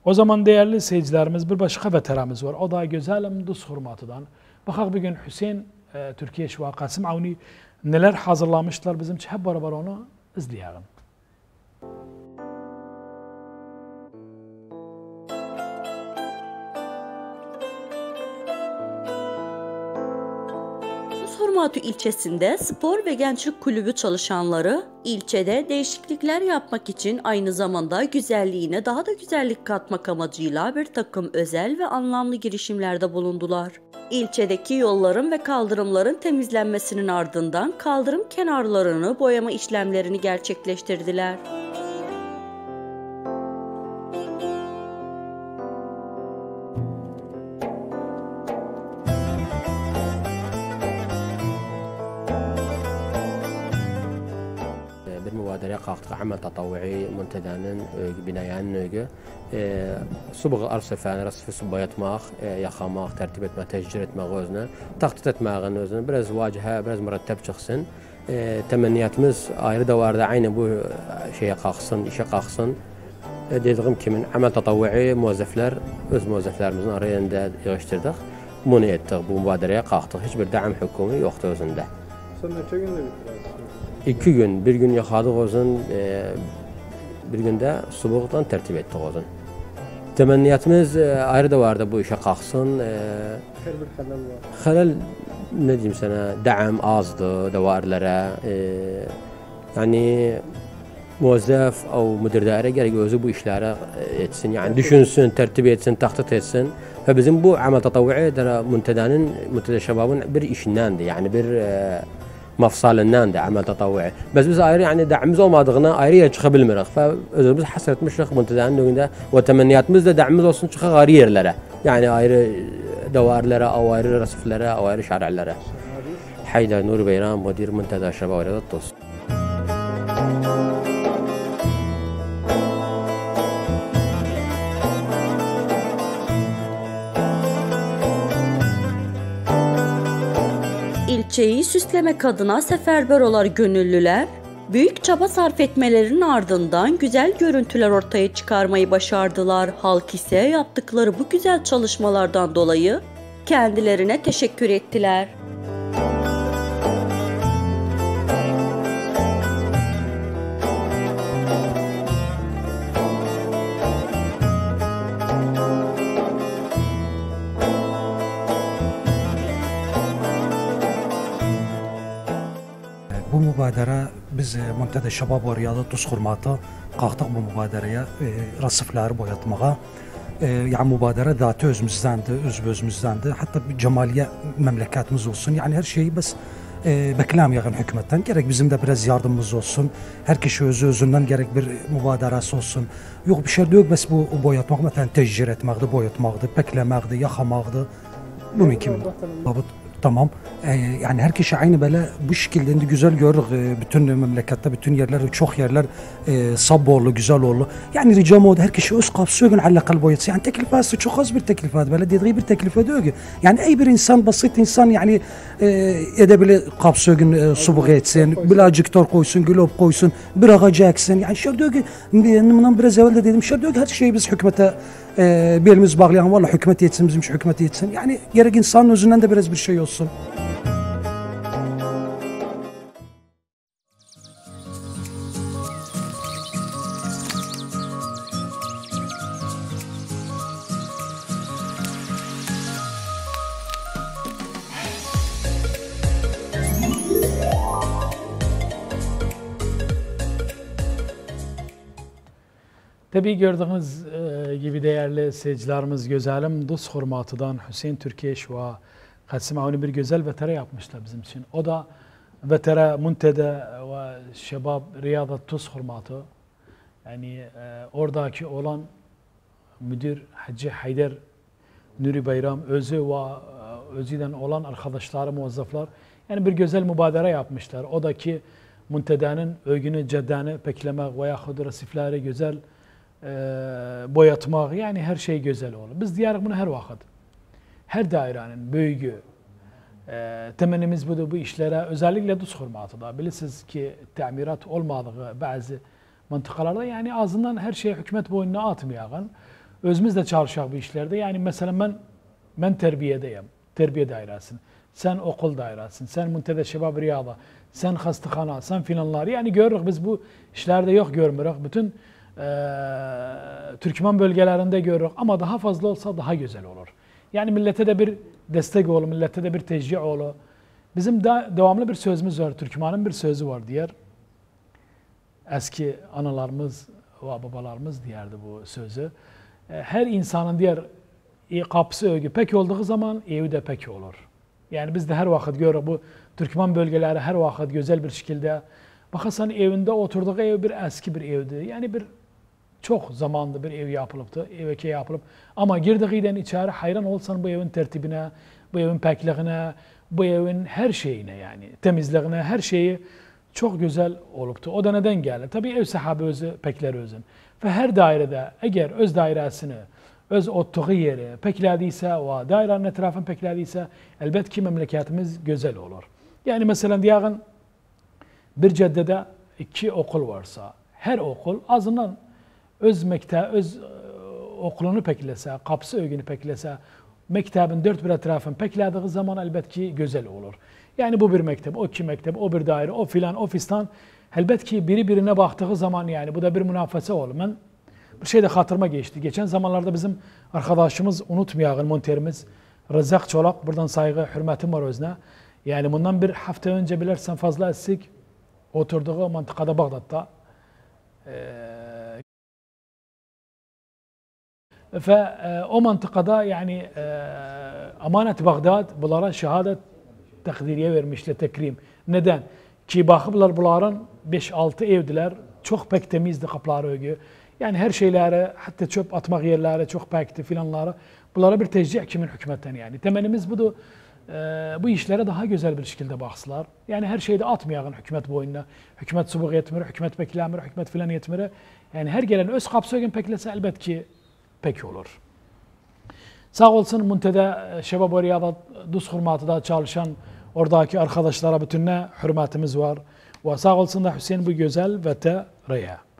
O zaman değerli seyircilerimiz bir başka veteramız var. O da Gözelim Duz Hurmatı'dan. Bakak bugün Hüseyin Türkiye Şua Kasım Avni neler hazırlamışlar bizim için, hep beraber onu izleyelim. Hurmatı ilçesinde spor ve gençlik kulübü çalışanları ilçede değişiklikler yapmak için aynı zamanda güzelliğine daha da güzellik katmak amacıyla bir takım özel ve anlamlı girişimlerde bulundular. İlçedeki yolların ve kaldırımların temizlenmesinin ardından kaldırım kenarlarını boyama işlemlerini gerçekleştirdiler. مبادرة قاقت عمل تطوعي منتدى بناء نوجو صبغ أرصفان رصف صبايات ماخ يخاماخ ترتيبات ما تشجرت ما غوزنا تخطيطات ما غنوزنا برز واجهة برز مرتب شخصا تمنيات مز ayrı da vardı aynı bu şeye kalksın, işe kalksın. Dediğim gibi amel tatavvui muvazzaflar öz muvazzaflarımızın arayında yığıştırdık. Bunu ettik, bu mübadereye kalktık. Hiçbir da'm hükümü yoktu özünde. Sen neçə gündə bitirirsən? 2 gün, bir gün yıkadık özün, bir günde subuqdan tertip ettik özün. Temenniyatımız ayrı da vardı bu işe kalksın. Her bir xəlal var. Xəlal ne diyeyim sana, da'm azdı davarlara. Yani muvazzaf او müdür daire gerek özü bu işlere etsin. Yani düşünsün, tertip etsin, tahtat etsin. Ve bizim bu amel tatavvui da Muntedə Şababın bir işindendi. Yani bir mafsalından da amel tatavvui. Biz ayrı yani da'mimiz olmadığına ayrıya çıkabilmirik. Özümüz hasretmişik Muntede'nin önünde ve temenniyatımız da da'mimiz olsun çıkak ayrı yerlere. Yani ayrı davarlara, او ayrı rasiflere, او ayrı şar'lara. Haydar Nuri Beyram, müdür Muntedə Şabab Riyadat Tuz. İlçeyi süslemek adına seferber olan gönüllüler, büyük çaba sarf etmelerinin ardından güzel görüntüler ortaya çıkarmayı başardılar. Halk ise yaptıkları bu güzel çalışmalardan dolayı kendilerine teşekkür ettiler. Bu mübadere biz Muntedə Şabab ve Riyadat Tuz Hurmatı kalktık bu mübadereye rasifleri boyatmağa. Yani mübadere zatı özümüzdendi, özümüzdendi. Hatta bir cemaliye memleketimiz olsun. Yani her şeyi biz beklemeyen hükümetten. Gerek bizim de biraz yardımımız olsun. Her kişi özünden gerek bir mübaderesi olsun. Yok bir şey yok, bes bu boyatmak mesela tecrübe etmekti, boyatmaktı, beklemekti, yakamakti. Bu mümkün. Tamam. Yani her kişi aynı böyle bu şekilde güzel görürük. Bütün memlekette, bütün yerler, çok yerler sabborlu, güzel oldu. Yani ricam oldu her kişi öz kapsıyor alakalı boyatsı. Yani teklifası çok az bir teklifat. Böyle dediği bir teklife diyor ki. Yani ey bir insan, basit insan yani edebilir kapsıyor subuğu etsin, bilacıktör koysun, gülop koysun, bir ağacı eksin. Yani şey diyor ki, bundan biraz evvel de dedim, şey diyor ki her şeyi biz hükümete belimiz bağlayan, valla hükümet yetsin, bizim hükümet yetsin. Yani gerek insanın özünden de biraz bir şey olsun. Tabii gördüğünüz gibi değerli seyircilerimiz Gözelim Duz Hurmatı'dan Hüseyin Türkiye Şua Kasım Avni bir güzel vetere yapmışlar bizim için. O da vetere Muntedə ve Şabab Riyadat Tuz Hurmatı. Yani oradaki olan müdür Hacı Haydar Nuri Beyram özü ve özüden olan arkadaşları, muvazzaflar yani bir güzel mübadele yapmışlar. O da ki Muntede'nin övgünü, ceddeni peklemek veya rasifleri güzel boyatmak, yani her şey güzel olur. Biz diyarıq bunu her vakit. Her dairenin büyüğü, temennimiz budur bu işlere, özellikle Duz Hurmatı'da. Bilirsiniz ki tamirat olmadığı bazı mıntıkalarda yani ağzından her şeyi hükümet boynuna atmayağın. özümüz de çalışaq bu işlerde. Yani mesela ben terbiyedeyim. Terbiye dairesin. Sen okul dairesin. Sen Muntada Şebab Riyada. Sen hastahana. Sen filanlar. Yani görürük biz bu işlerde yok görmürük. Bütün Türkmen bölgelerinde görürük. Ama daha fazla olsa daha güzel olur. Yani millete de bir destek olur. Millete de bir teşvik olur. Bizim devamlı bir sözümüz var. Türkmen'in bir sözü var diğer. Eski analarımız ve babalarımız diyerdi bu sözü. Her insanın diğer kapısı övgü pek olduğu zaman evi de pek olur. Yani biz de her vakit görürük bu Türkmen bölgeleri her vakit güzel bir şekilde. Bakarsan evinde oturduğu ev bir eski bir evdi. Yani bir çok zamanlı bir ev yapılıptı. Evke yapılıp ama girdiğinden içeri hayran olsan bu evin tertibine, bu evin pekliğine, bu evin her şeyine yani temizliğine her şeyi çok güzel oluptu. O da neden geldi? Tabii ev sahibi özü pekler özün. Ve her dairede eğer öz dairesini, öz ottuğu yeri peklediyse ve dairenin etrafını peklediyse elbette ki memleketimiz güzel olur. Yani mesela diyelim bir caddede 2 okul varsa her okul azından öz okulunu peklese, kapısı ögünü peklese, mektebin 4 bir etrafını peklediği zaman elbette ki güzel olur. Yani bu bir mektep, o 2 mektep, o bir daire, o filan, o fistan. Elbette ki biri birine baktığı zaman yani bu da bir münafese olur. Ben bir şey de hatırıma geçti. Geçen zamanlarda bizim arkadaşımız unutmayalım monterimiz Rızak Çolak. Buradan saygı, hürmetim var özüne. Yani bundan bir hafta önce bilirsen fazla esik oturduğu mantıkada Bağdat'ta. Ve o mantıkada yani Amanet Bağdat bunlara şehadet takdiriye vermişler tekrim. Neden? Ki bakıblar bunların 5-6 evdiler. Çok pek temizdi kapıları ögü. Yani her şeyleri hatta çöp atmak yerleri çok pekti filanları. Bunlara bir tecrübe kimin hükümetten yani. Temennimiz budur. Bu işlere daha güzel bir şekilde baksılar. Yani her şeyde atmayalım hükümet boyuna. Hükümet subuk yetmir, hükümet beklemir, hükümet filan yetmir. Yani her gelen öz kapısı ögün peklese elbette ki pek olur. Sağ olsun Muntada Şebab Riyada Dus hurmatıda çalışan oradaki arkadaşlara bütününe hürmetimiz var. Ve sağ olsun da Hüseyin bu güzel ve te Riya.